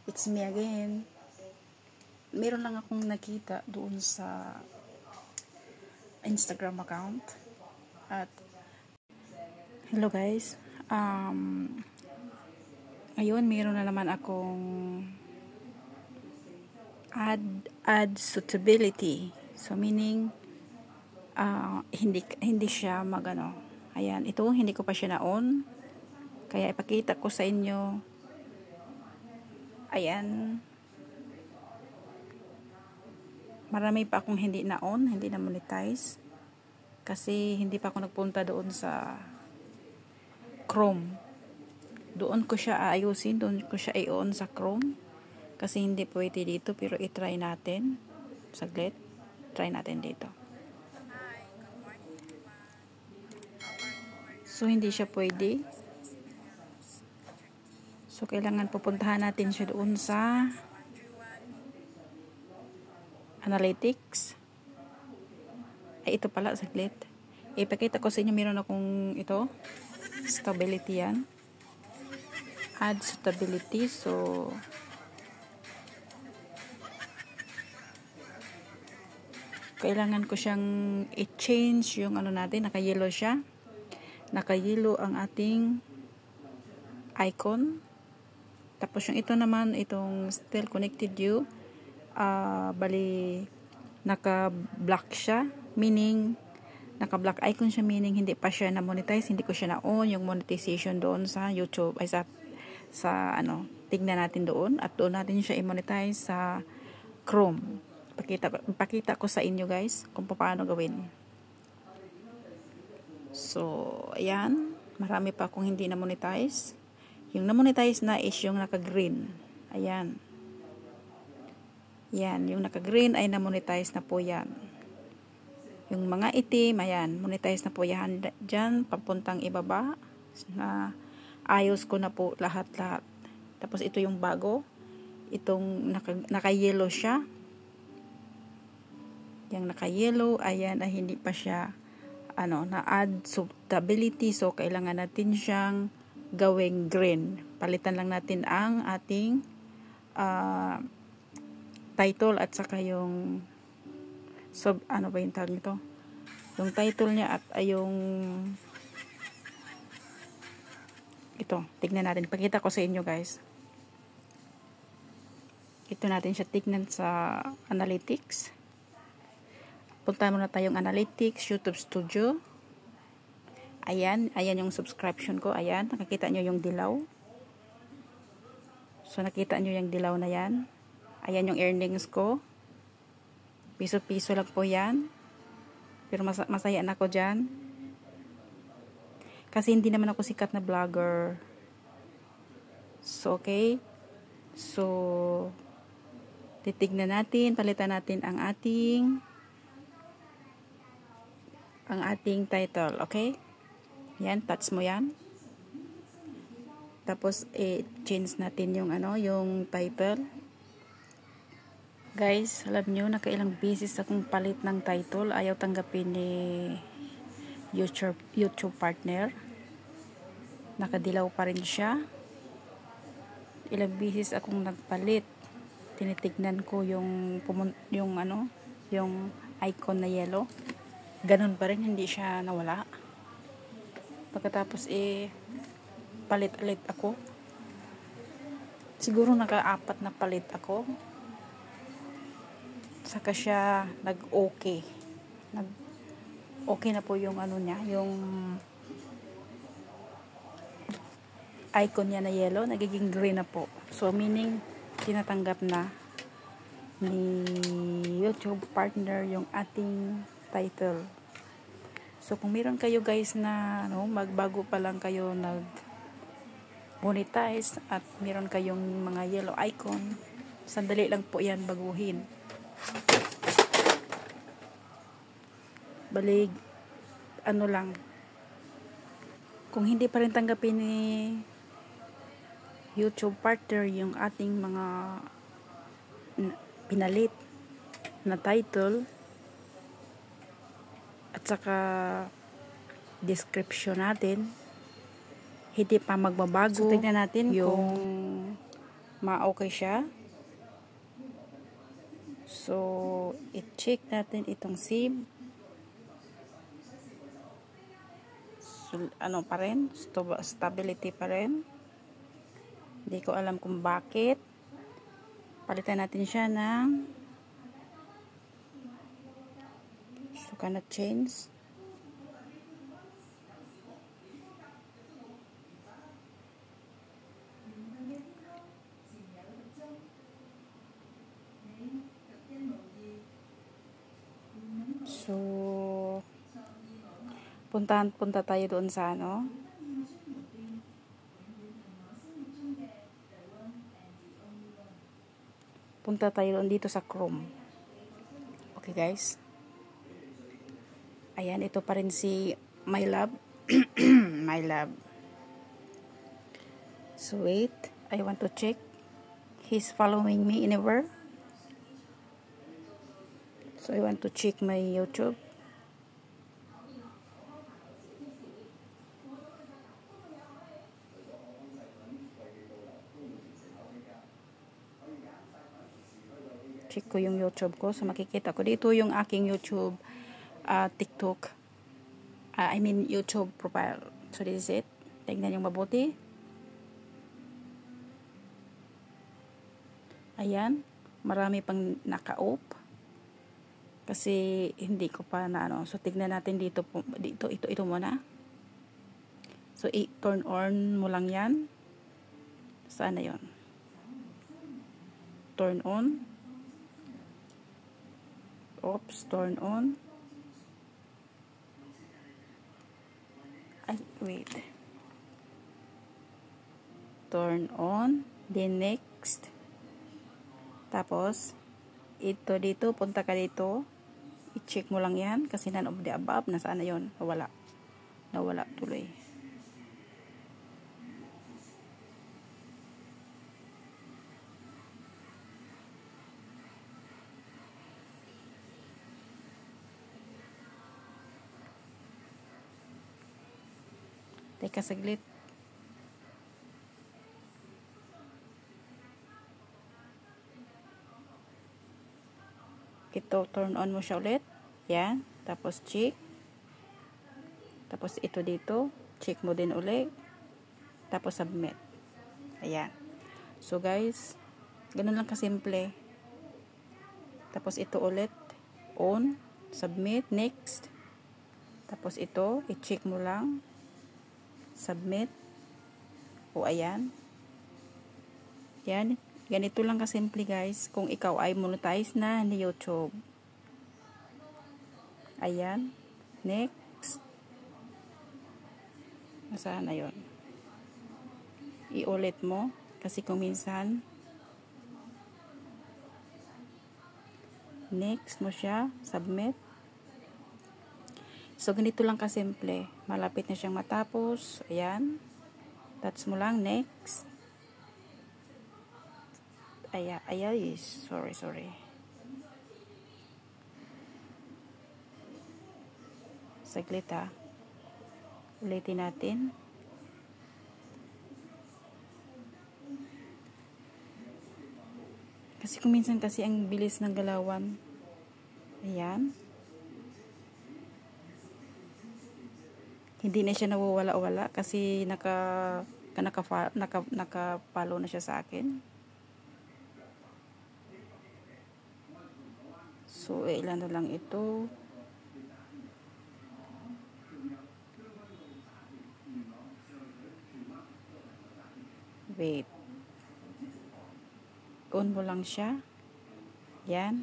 It's me again. Meron lang akong nakita doon sa Instagram account. At hello guys. Ngayon meron na naman akong add suitability. So meaning hindi siya magano. Ayan, ito hindi ko pa siya na-on. Kaya ipakita ko sa inyo. Ayan. Marami pa akong hindi na-on, hindi na monetize. Kasi hindi pa ako nagpunta doon sa Chrome. Doon ko siya aayusin, doon ko siya i-on sa Chrome. Kasi hindi pwede dito, pero i-try natin. Saglit. Try natin dito. So, hindi siya pwede. So, kailangan pupuntahan natin siya doon sa Analytics. Ay, ito pala, saglit. Ipakita ko sa inyo, meron akong ito. Stability yan. Add stability. So, kailangan ko siyang i-change yung ano natin. Naka-yellow siya. Naka-yellow ang ating icon. Tapos yung ito naman, itong still connected you, bali naka-black siya, meaning naka-black icon siya, meaning hindi pa siya na-monetize, hindi ko siya na-on yung monetization doon sa YouTube, ay sa ano, tignan natin doon, at doon natin siya i-monetize sa Chrome. Pakita ko sa inyo guys kung paano gawin. So, ayan. Marami pa akong hindi na-monetize. Yung na-monetize na is yung naka-green. Ayan. Yan. Yung naka-green ay na-monetize na po yan. Yung mga itim, ayan. Monetize na po yan. Diyan, papuntang ibaba. Na ayos ko na po lahat-lahat. Tapos ito yung bago. Itong naka-yellow siya. Yung naka-yellow, ayan, ay hindi pa siya na-add suitability. So, kailangan natin siyang gawing green. Palitan lang natin ang ating title at saka yung ano ba yung tawag nito? Yung title niya at yung ito. Tignan natin. Pakita ko sa inyo guys. Ito natin siya tignan sa Analytics. Punta muna tayong Analytics, YouTube Studio. Ayan, ayan yung subscription ko. Ayan, nakikita nyo yung dilaw. So, nakita nyo yung dilaw na yan. Ayan yung earnings ko. Piso-piso lang po yan. Pero masaya na ako dyan. Kasi hindi naman ako sikat na vlogger. So, okay. So, titignan natin, palitan natin ang ating title, okay? Yan, touch mo yan. Tapos, change natin yung yung title. Guys, alam nyo, nakailang beses akong palit ng title. Ayaw tanggapin ni YouTube partner. Nakadilaw pa rin siya. Ilang beses akong nagpalit. Tinitignan ko yung icon na yellow. Ganun pa rin, hindi siya nawala. Pagkatapos palit ulit ako. Siguro naka-4 na palit ako. Saka siya nag-okay. Okay na po yung niya, yung icon niya na yellow, nagiging green na po. So meaning tinatanggap na ni YouTube partner yung ating title. So, kung meron kayo guys na magbago pa lang kayo nag-monetize at meron kayong mga yellow icon, sandali lang po yan baguhin. Balig, lang. Kung hindi pa rin tanggapin ni YouTube partner yung ating mga pinalit na title, at saka description natin, hindi pa magbabago. So, tignan natin yung ma-okay siya. So, i-check natin itong SIM. So, ano pa rin? Stability pa rin. Hindi ko alam kung bakit. Palitan natin siya ng so, cannot change. So, punta tayo doon sa ano. Punta tayo doon dito sa Chrome. Okay guys. Ayan, ito pa rin si My Love. My Love. So wait, I want to check. He's following me anywhere. So I want to check my YouTube. Check ko yung YouTube ko. So makikita ko dito yung aking YouTube, TikTok, I mean YouTube profile. So this is it. Tignan yung mabuti. Ayan. Marami pang naka-off. Kasi hindi ko pa na ano. So tignan natin dito. Ito muna. So turn on mo lang yan. Saan na yun? Turn on. Oops, turn on. Ay, wait. Turn on. Then next. Tapos, ito dito, punta ka dito. I-check mo lang yan. Kasi none of the above. Nasaan na yun? Nawala. Nawala tuloy. Teka saglit. Ito, turn on mo siya ulit. Yan. Tapos check. Tapos ito dito. Check mo din ulit. Tapos submit. Ayan. So guys, ganun lang kasimple. Tapos ito ulit. On. Submit. Next. Tapos ito, i-check mo lang. Submit. O ayan. Yan. Ganito lang kasimple guys. Kung ikaw ay monetize na ni YouTube. Ayan. Next. Nasaan na yun? I-ulit mo. Kasi kung minsan next mo siya. Submit. So, ganito lang kasimple. Malapit na siyang matapos. Ayan. Touch mo lang. Next. Ayan. Sorry. Saglit ha. Ulitin natin. Kasi kung minsan kasi ang bilis ng galawan. Ayan. Hindi na siya nawawala-wala kasi naka-follow na siya sa akin. So, ilan na lang ito. Wait. On mo lang siya. Yan.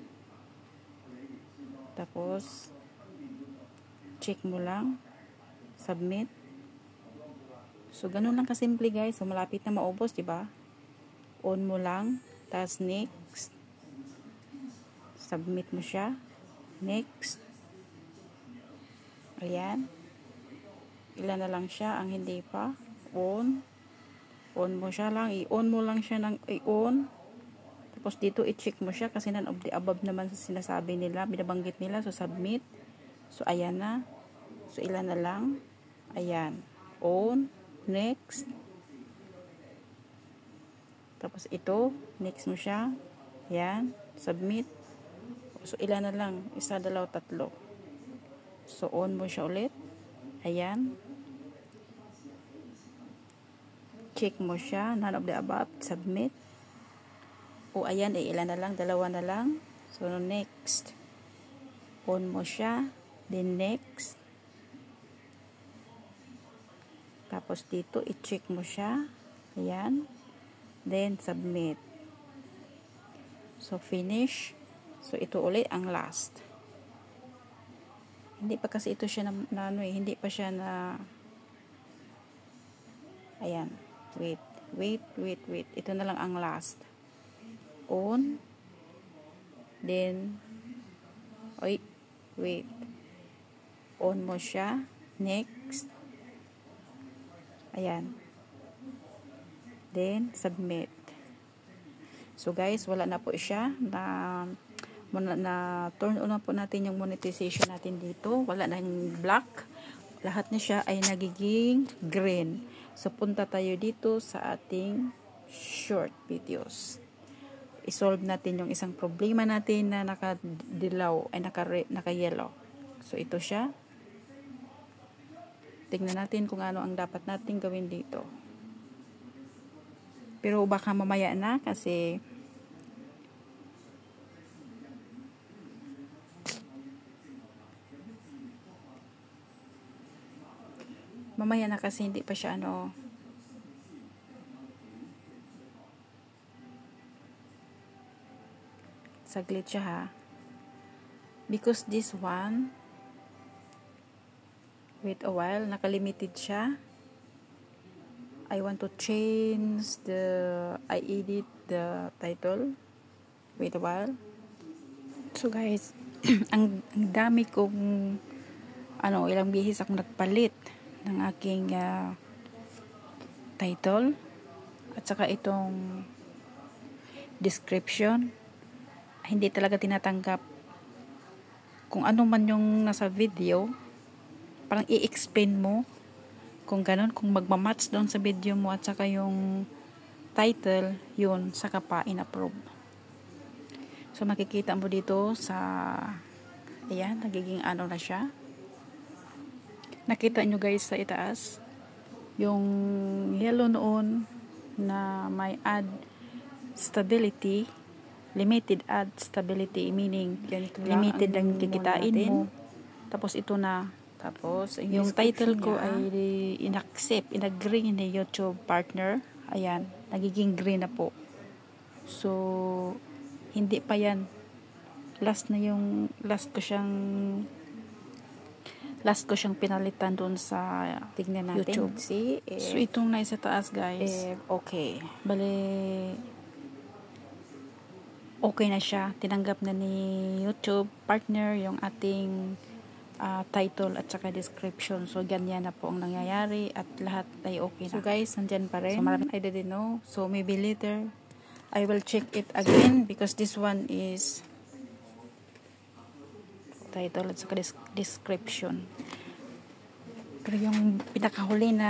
Tapos, check mo lang. Submit. So, ganun lang kasimple guys. So, malapit na maubos, diba? On mo lang. Tapos, next. Submit mo siya. Next. Ayan. Ilan na lang siya ang hindi pa. On. On mo siya lang. I-on mo lang siya ng i-on. Tapos, dito i-check mo siya kasi none of the above naman sinasabi nila. Binabanggit nila. So, submit. So, ayan na. So, ilan na lang. Ayan. On. Next. Tapos ito, next mo siya. Ayan, submit. So, ilan na lang? Isa, dalawa, tatlo. So, on mo siya ulit. Ayan. Check mo siya. None of the above. Submit. O, ayan, ilan na lang? Dalawa na lang. So, next. On mo siya. Then, next. Tapos, dito, i-check mo siya. Ayan. Then, submit. So, finish. So, ito ulit ang last. Hindi pa kasi ito siya na ano eh. Hindi pa siya na ayan. Wait. Ito na lang ang last. On. Then, wait. On mo siya. Next. Ayan. Then, submit. So guys, wala na po siya na turn on na po natin yung monetization natin dito. Wala na yung black. Lahat na siya ay nagiging green. So punta tayo dito sa ating short videos. I-solve natin yung isang problema natin na nakadilaw ay naka-yellow. So ito siya. Tingnan natin kung ano ang dapat natin gawin dito. Pero baka mamaya na kasi hindi pa siya ano. Saglit siya ha. Because this one, wait a while, nakalimited siya. I want to change I edit the title. Wait a while. So guys, ang dami kong ilang bihis akong nagpalit ng aking title at saka itong description. Hindi talaga tinatanggap kung ano man yung nasa video. Parang i-explain mo kung ganon, kung magmamatch doon sa video mo at saka yung title, yun, saka pa in-approve. So, makikita mo dito sa, ayan, nagiging ano na siya. Nakita nyo guys sa itaas, yung yellow noon na may add stability, limited add stability, meaning limited lang kikitain mo. Tapos ito na, tapos, yung title ko ay in-agree ni YouTube partner. Ayan, nagiging green na po. So, hindi pa yan. Last ko siyang pinalitan doon sa tignan natin. YouTube. See? So, itong nasa taas guys. Okay. Bale, okay na siya. Tinanggap na ni YouTube partner yung ating title at saka description. So, ganyan na po ang nangyayari at lahat ay okay na. So, guys, nandyan pa rin. So, I didn't know. So, maybe later, I will check it again because this one is title at saka description. Pero yung pinakahuli na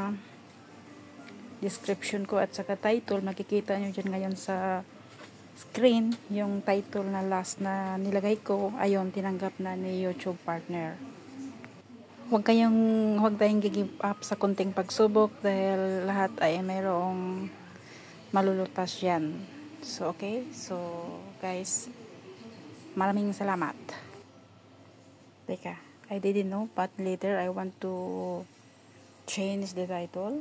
description ko at saka title, makikita nyo dyan ngayon sa screen, yung title na last na nilagay ko, ayon, tinanggap na ni YouTube partner. Huwag tayong give up sa konting pagsubok dahil lahat ay mayroong malulutas yan. So, okay. So, guys, maraming salamat. Teka, I didn't know, but later I want to change the title.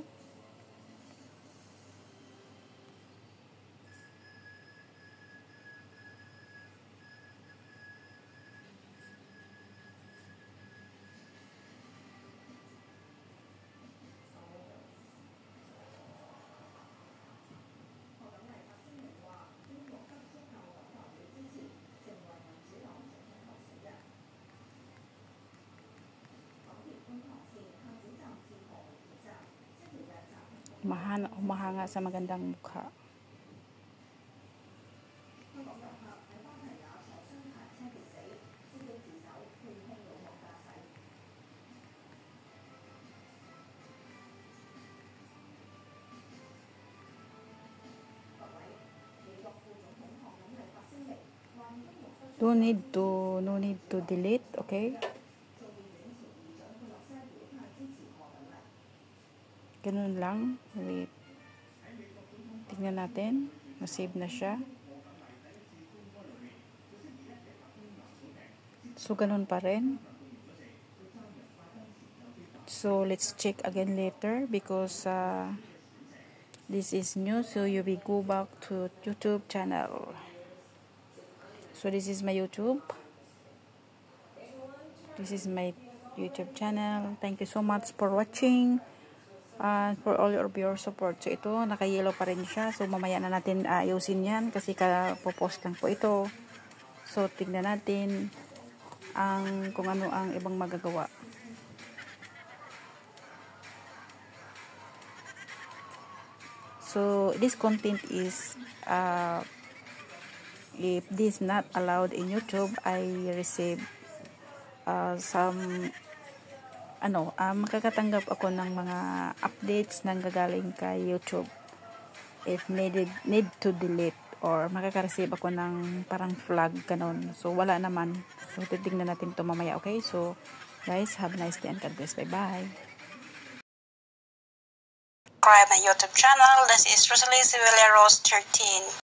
Humahanga sa magandang mukha. No need to delete, okay? Ganun lang. Wait. Tingnan natin. Na-save na siya. So, ganun pa rin. So, let's check again later because this is new. So, you will go back to YouTube channel. So, this is my YouTube. This is my YouTube channel. Thank you so much for watching. And for all of your support. So, ito, naka-yellow pa rin siya. So, mamaya na natin ayusin yan kasi po-post lang po ito. So, tignan natin kung ano ang ibang magagawa. So, this content is if this not allowed in YouTube, I receive some makakatanggap ako ng mga updates nang gagaling kay YouTube if need to delete or makaka-receive ako ng parang flag ganon. So wala naman. So titingnan natin ito mamaya, okay? So guys, have a nice day and God bless. Bye-bye. Subscribe my YouTube channel. This is Rosalie Sevilla Rose 13.